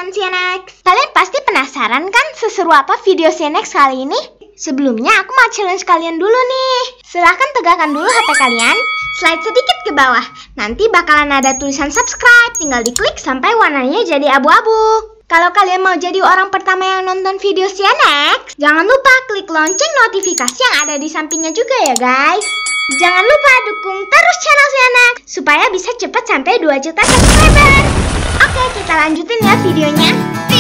teman-teman CNX. Kalian pasti penasaran kan seseru apa video CNX kali ini? Sebelumnya aku mau challenge kalian dulu nih. Silahkan tegakkan dulu HP kalian, slide sedikit ke bawah. Nanti bakalan ada tulisan subscribe, tinggal diklik sampai warnanya jadi abu-abu. Kalau kalian mau jadi orang pertama yang nonton video CNX, jangan lupa klik lonceng notifikasi yang ada di sampingnya juga ya guys. Jangan lupa dukung terus channel CNX supaya bisa cepat sampai 2 juta subscriber. Oke, kita lanjutin ya videonya.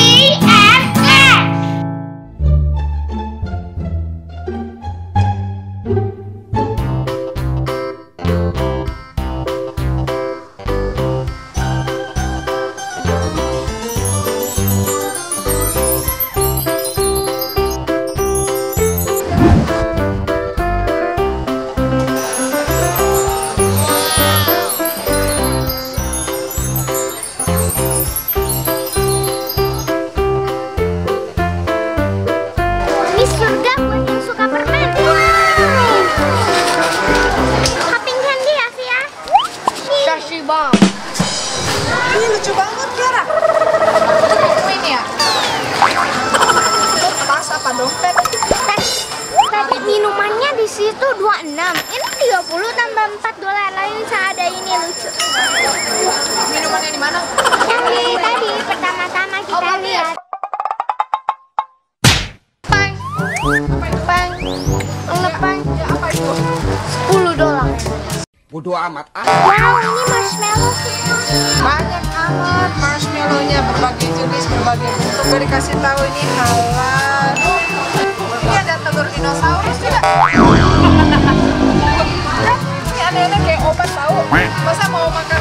Surga buat yang suka permen. Hopping candy ya sih ya. Kasih bang. Ini lucu banget Kiara. Ini ya. Itu tas apa dompet? Tadi minumannya di situ 26. Ini 30 tambah $4 lagi ada ini lucu. Minumannya di mana? Yang tadi pertama-tama kita lihat. Ya, apa itu? $10. Bodoh amat. Wow, ini marshmallow. Banyak amat marshmallow-nya, berbagai jenis, berbagai bentuk. Gue dikasih tahu ini halal. Ini ada telur dinosaurus juga. Ini aneh-aneh kayak obat tahu. Masa mau makan